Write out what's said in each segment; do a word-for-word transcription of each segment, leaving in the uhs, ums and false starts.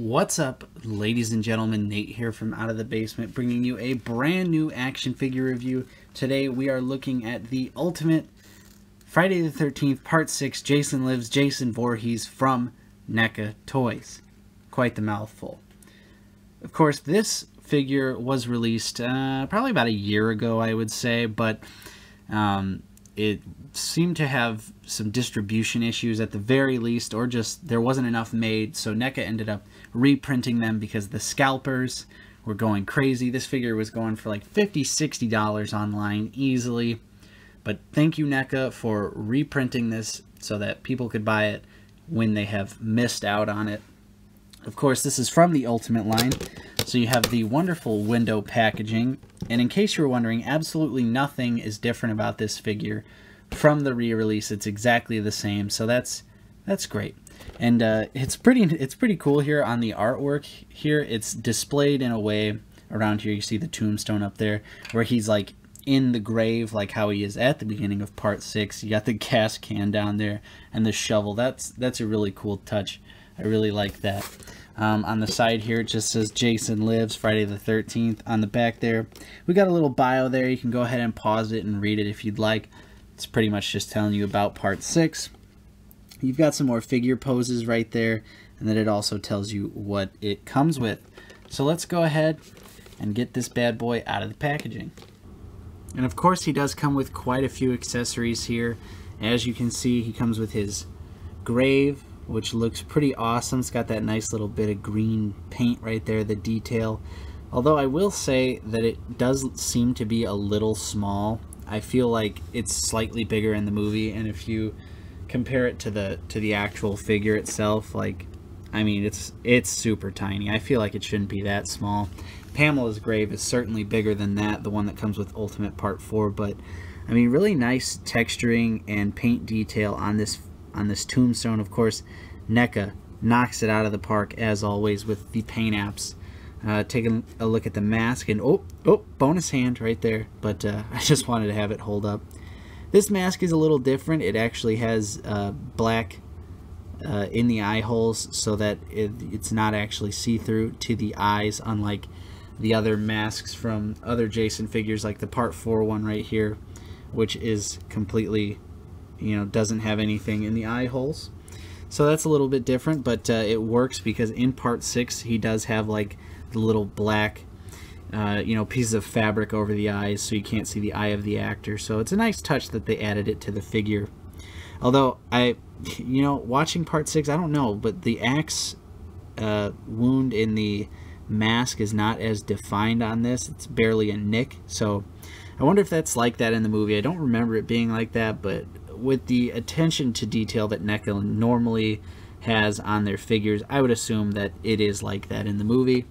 What's up, ladies and gentlemen? Nate here from Out of the Basement, bringing you a brand new action figure review. Today we are looking at the Ultimate Friday the thirteenth Part six Jason Lives Jason Voorhees from NECA Toys. Quite the mouthful. Of course, this figure was released uh, probably about a year ago, I would say, but um, it seemed to have some distribution issues at the very least, or just there wasn't enough made, so NECA ended up reprinting them because the scalpers were going crazy. This figure was going for like fifty dollars, sixty dollars online easily, but thank you NECA for reprinting this so that people could buy it when they have missed out on it. Of course, this is from the Ultimate line, so you have the wonderful window packaging, and in case you were wondering, absolutely nothing is different about this figure from the re-release. It's exactly the same, so that's that's great. And uh, it's pretty it's pretty cool here on the artwork. Here it's displayed in a way, around here you see the tombstone up there, where he's like in the grave, like how he is at the beginning of part six. You got the gas can down there and the shovel. That's that's a really cool touch. I really like that. Um, on the side here, it just says Jason Lives, Friday the thirteenth. On the back there, we got a little bio there. You can go ahead and pause it and read it if you'd like. It's pretty much just telling you about part six. You've got some more figure poses right there, and then it also tells you what it comes with. So let's go ahead and get this bad boy out of the packaging. And of course, he does come with quite a few accessories here. As you can see, he comes with his grave, which looks pretty awesome. It's got that nice little bit of green paint right there, the detail. Although I will say that it does seem to be a little small. I feel like it's slightly bigger in the movie, and if you compare it to the to the actual figure itself, like, I mean, it's it's super tiny. I feel like it shouldn't be that small. Pamela's grave is certainly bigger than that, the one that comes with Ultimate Part four, but I mean, really nice texturing and paint detail on this on this tombstone. Of course, NECA knocks it out of the park as always with the paint apps. Uh, taking a look at the mask, and oh, oh, bonus hand right there, but uh, I just wanted to have it hold up. This mask is a little different. It actually has uh, black uh, in the eye holes so that it, it's not actually see-through to the eyes, unlike the other masks from other Jason figures, like the part four one right here, which is completely, you know, doesn't have anything in the eye holes. So that's a little bit different, but uh, it works because in part six he does have like the little black uh, you know, pieces of fabric over the eyes so you can't see the eye of the actor. So it's a nice touch that they added it to the figure. Although I, you know, watching part six, I don't know, but the axe uh, wound in the mask is not as defined on this. It's barely a nick, so I wonder if that's like that in the movie. I don't remember it being like that, but with the attention to detail that NECA normally has on their figures, I would assume that it is like that in the movie.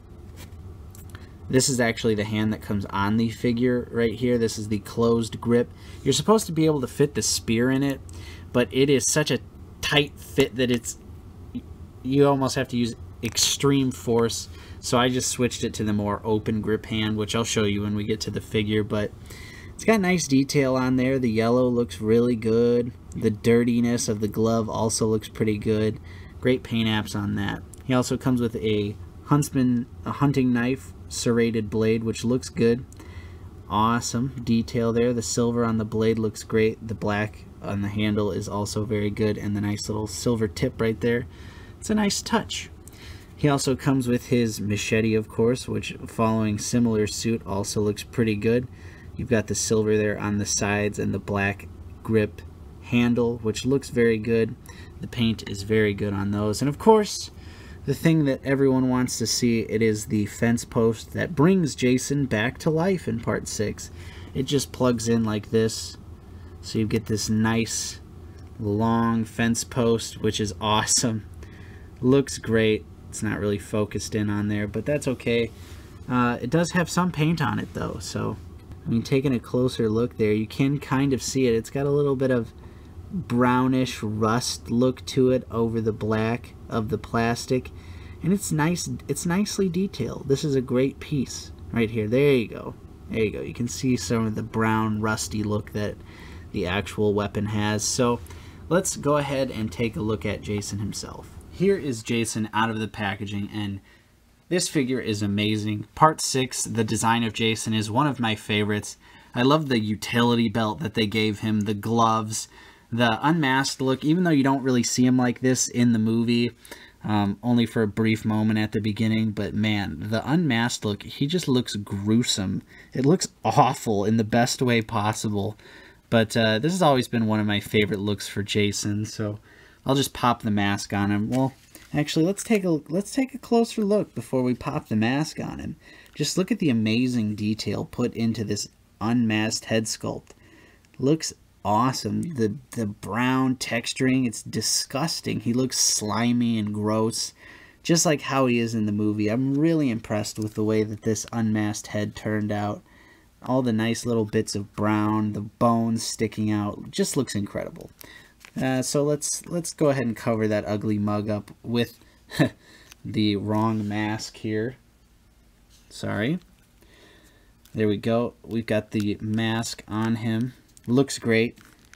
This is actually the hand that comes on the figure right here. This is the closed grip. You're supposed to be able to fit the spear in it, but it is such a tight fit that it's, you almost have to use extreme force. So I just switched it to the more open grip hand, which I'll show you when we get to the figure, but it's got nice detail on there. The yellow looks really good. The dirtiness of the glove also looks pretty good. Great paint apps on that. He also comes with a huntsman, a hunting knife, serrated blade, which looks good. Awesome detail there. The silver on the blade looks great. The black on the handle is also very good, and the nice little silver tip right there. It's a nice touch. He also comes with his machete, of course, which, following similar suit, also looks pretty good. You've got the silver there on the sides and the black grip handle, which looks very good. The paint is very good on those. And of course, the thing that everyone wants to see, it is the fence post that brings Jason back to life in part six. It just plugs in like this, so you get this nice long fence post, which is awesome. Looks great. It's not really focused in on there, but that's okay. Uh, it does have some paint on it though, so I mean, taking a closer look there, you can kind of see it. It's got a little bit of brownish rust look to it over the black of the plastic, and it's nice. It's nicely detailed. This is a great piece right here. There you go. There you go. You can see some of the brown rusty look that the actual weapon has. So let's go ahead and take a look at Jason himself. here is Jason out of the packaging, and this figure is amazing. Part six, the design of Jason, is one of my favorites. I love the utility belt that they gave him, the gloves, the unmasked look, even though you don't really see him like this in the movie, um, only for a brief moment at the beginning. But man, the unmasked look, he just looks gruesome. It looks awful in the best way possible. But uh, this has always been one of my favorite looks for Jason, so I'll just pop the mask on him. Well, actually, let's take a let's take a closer look before we pop the mask on him. Just look at the amazing detail put into this unmasked head sculpt. Looks awesome. The the brown texturing, it's disgusting. He looks slimy and gross, just like how he is in the movie. I'm really impressed with the way that this unmasked head turned out. All the nice little bits of brown, the bones sticking out, just looks incredible. Uh, so let's let's go ahead and cover that ugly mug up with the wrong mask here. Sorry. There we go. We've got the mask on him. Looks great.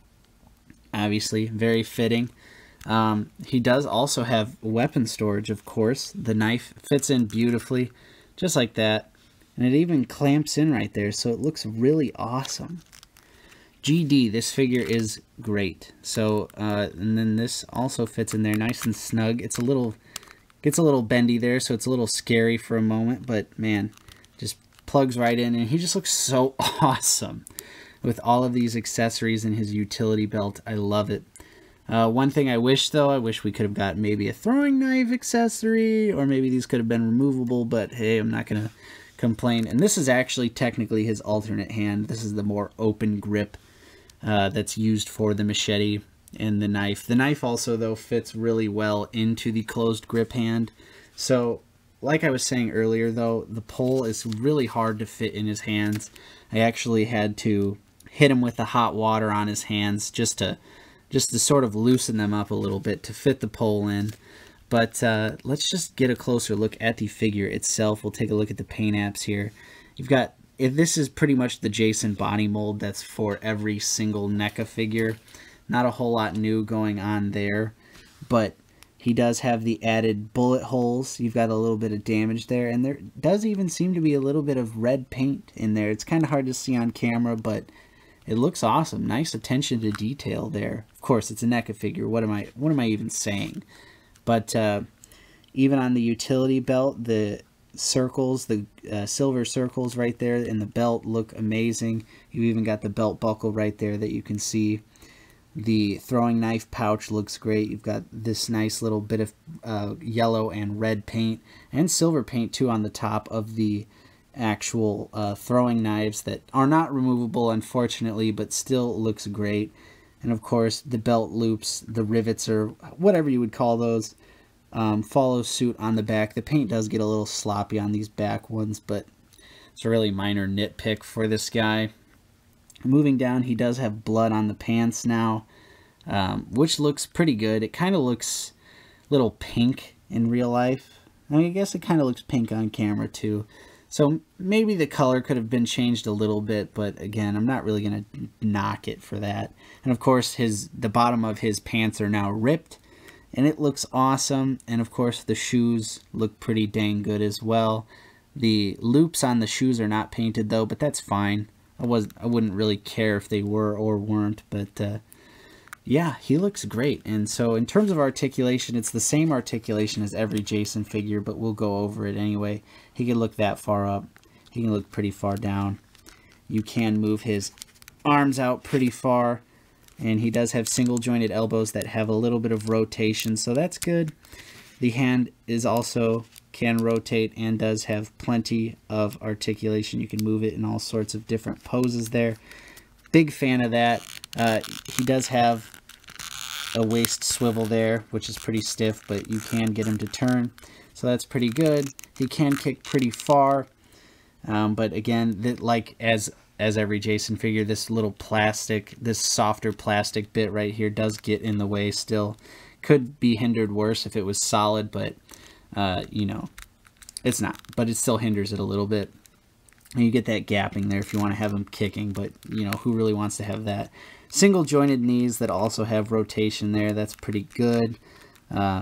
Obviously, very fitting. Um, he does also have weapon storage, of course. The knife fits in beautifully, just like that. And it even clamps in right there, so it looks really awesome. G D, this figure is great. So, uh, and then this also fits in there nice and snug. It's a little, gets a little bendy there, so it's a little scary for a moment, but man, just plugs right in, and he just looks so awesome with all of these accessories and his utility belt. I love it. Uh, one thing I wish, though, I wish we could have got maybe a throwing knife accessory, or maybe these could have been removable, but hey, I'm not going to complain. And this is actually technically his alternate hand. This is the more open grip uh, that's used for the machete and the knife. The knife also, though, fits really well into the closed grip hand. So, like I was saying earlier, though, the pole is really hard to fit in his hands. I actually had to hit him with the hot water on his hands just to just to sort of loosen them up a little bit to fit the pole in. But uh, let's just get a closer look at the figure itself. We'll take a look at the paint apps here. You've got, if this is pretty much the Jason body mold that's for every single NECA figure. Not a whole lot new going on there, but he does have the added bullet holes. You've got a little bit of damage there, and there does even seem to be a little bit of red paint in there. It's kind of hard to see on camera, but it looks awesome. Nice attention to detail there. Of course, it's a NECA figure. What am I, what am I even saying? But uh, even on the utility belt, the circles, the uh, silver circles right there in the belt look amazing. You even got the belt buckle right there that you can see. The throwing knife pouch looks great. You've got this nice little bit of uh, yellow and red paint and silver paint too on the top of the actual uh, throwing knives that are not removable, unfortunately, but still looks great. And of course, the belt loops, the rivets, or whatever you would call those, um, follow suit on the back. The paint does get a little sloppy on these back ones, but it's a really minor nitpick for this guy. Moving down, he does have blood on the pants now, um, which looks pretty good. It kind of looks a little pink in real life. I mean, I guess it kind of looks pink on camera too. So maybe the color could have been changed a little bit, but again, I'm not really going to knock it for that. And of course, his the bottom of his pants are now ripped, and it looks awesome. And of course, the shoes look pretty dang good as well. The loops on the shoes are not painted though, but that's fine. I was I wouldn't really care if they were or weren't, but uh, yeah, he looks great. And so in terms of articulation, it's the same articulation as every Jason figure, but we'll go over it anyway. He can look that far up. He can look pretty far down. You can move his arms out pretty far, and he does have single jointed elbows that have a little bit of rotation, so that's good. The hand is also can rotate and does have plenty of articulation. You can move it in all sorts of different poses there. Big fan of that. Uh, he does have a waist swivel there, which is pretty stiff, but you can get him to turn, so that's pretty good. He can kick pretty far, um, but again, th like as as every Jason figure, this little plastic, this softer plastic bit right here does get in the way still. Could be hindered worse if it was solid, but uh, you know, it's not, but it still hinders it a little bit. And you get that gapping there if you want to have him kicking, but you know, who really wants to have that? Single jointed knees that also have rotation there, that's pretty good. Uh,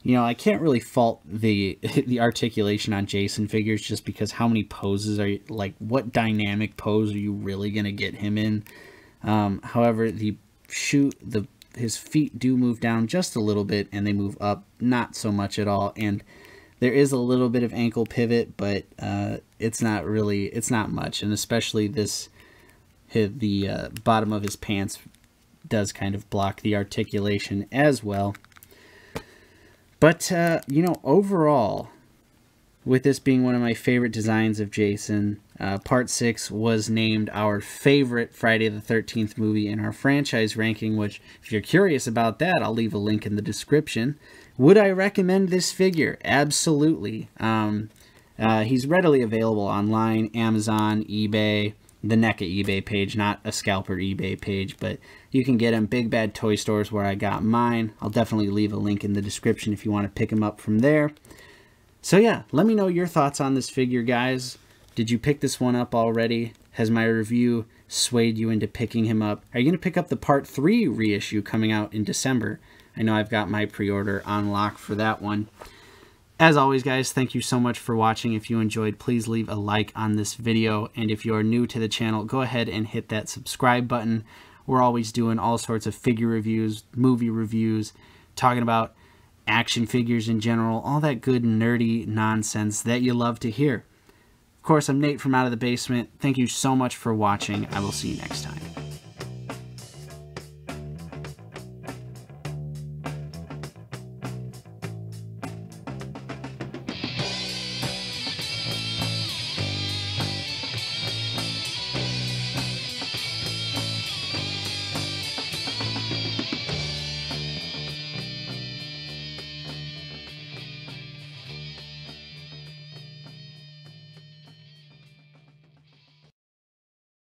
You know, I can't really fault the the articulation on Jason figures just because how many poses are you, like, what dynamic pose are you really going to get him in? Um, however, the shoe, the his feet do move down just a little bit, and they move up not so much at all. And there is a little bit of ankle pivot, but uh, it's not really, it's not much. And especially this, his, the uh, bottom of his pants does kind of block the articulation as well. But, uh, you know, overall, with this being one of my favorite designs of Jason, uh, Part six was named our favorite Friday the thirteenth movie in our franchise ranking, which, if you're curious about that, I'll leave a link in the description. Would I recommend this figure? Absolutely. Um, uh, he's readily available online, Amazon, eBay, the NECA eBay page, not a scalper eBay page, but you can get him Big Bad Toy Stores where I got mine. I'll definitely leave a link in the description if you want to pick him up from there. So yeah, let me know your thoughts on this figure, guys. Did you pick this one up already? Has my review swayed you into picking him up? Are you going to pick up the Part three reissue coming out in December? I know I've got my pre-order on lock for that one. As always, guys, thank you so much for watching. If you enjoyed, please leave a like on this video. And if you are new to the channel, go ahead and hit that subscribe button. We're always doing all sorts of figure reviews, movie reviews, talking about action figures in general, all that good nerdy nonsense that you love to hear. Of course, I'm Nate from Out of the Basement. Thank you so much for watching. I will see you next time.